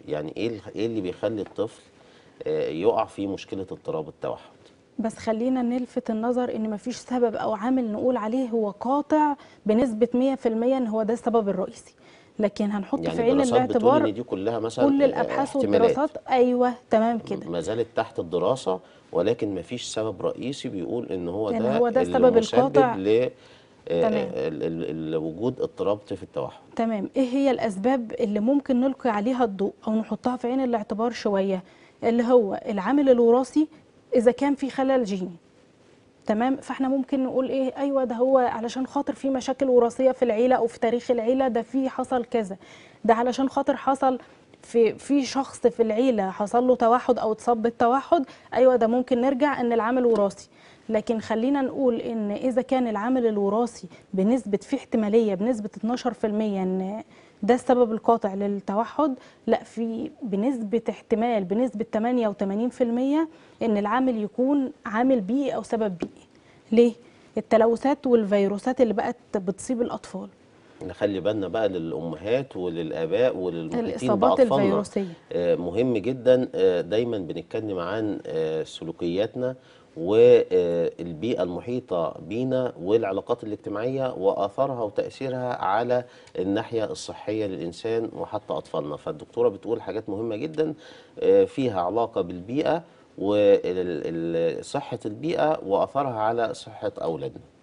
يعني ايه اللي بيخلي الطفل يقع في مشكله اضطراب التوحد؟ بس خلينا نلفت النظر ان مفيش سبب او عامل نقول عليه هو قاطع بنسبة 100% ان هو ده السبب الرئيسي، لكن هنحط يعني في عين الدراسات بتقول الاعتبار ان دي كلها مثلا كل الابحاث احتمالات، والدراسات. ايوه تمام كده. ما زالت تحت الدراسه، ولكن ما فيش سبب رئيسي بيقول ان هو ان ده هو ده السبب المسبب القاطع. ل تمام. وجود اضطراب في التوحد. تمام، ايه هي الاسباب اللي ممكن نلقي عليها الضوء او نحطها في عين الاعتبار شوية؟ اللي هو العامل الوراثي، اذا كان في خلل جيني. تمام، فاحنا ممكن نقول ايه، ايوه ده هو علشان خاطر في مشاكل وراثيه في العيله او في تاريخ العيله، ده في حصل كذا، ده علشان خاطر حصل في شخص في العيله حصل له توحد او اتصاب بالتوحد، ايوه ده ممكن نرجع ان العامل وراثي. لكن خلينا نقول ان اذا كان العامل الوراثي بنسبه، في احتماليه بنسبه 12% ان ده السبب القاطع للتوحد، لا، في بنسبه احتمال بنسبه 88% ان العامل يكون عامل بيئي او سبب بيئي. ليه؟ التلوثات والفيروسات اللي بقت بتصيب الاطفال، نخلي بالنا بقى للأمهات وللآباء وللمحيطين الاصابات بأطفالنا. الفيروسيه. مهم جدا. دايما بنتكلم عن سلوكياتنا والبيئة المحيطة بينا والعلاقات الاجتماعية وآثارها وتأثيرها على الناحية الصحية للإنسان وحتى أطفالنا. فالدكتورة بتقول حاجات مهمة جدا فيها علاقة بالبيئة وصحة البيئة وآثارها على صحة أولادنا.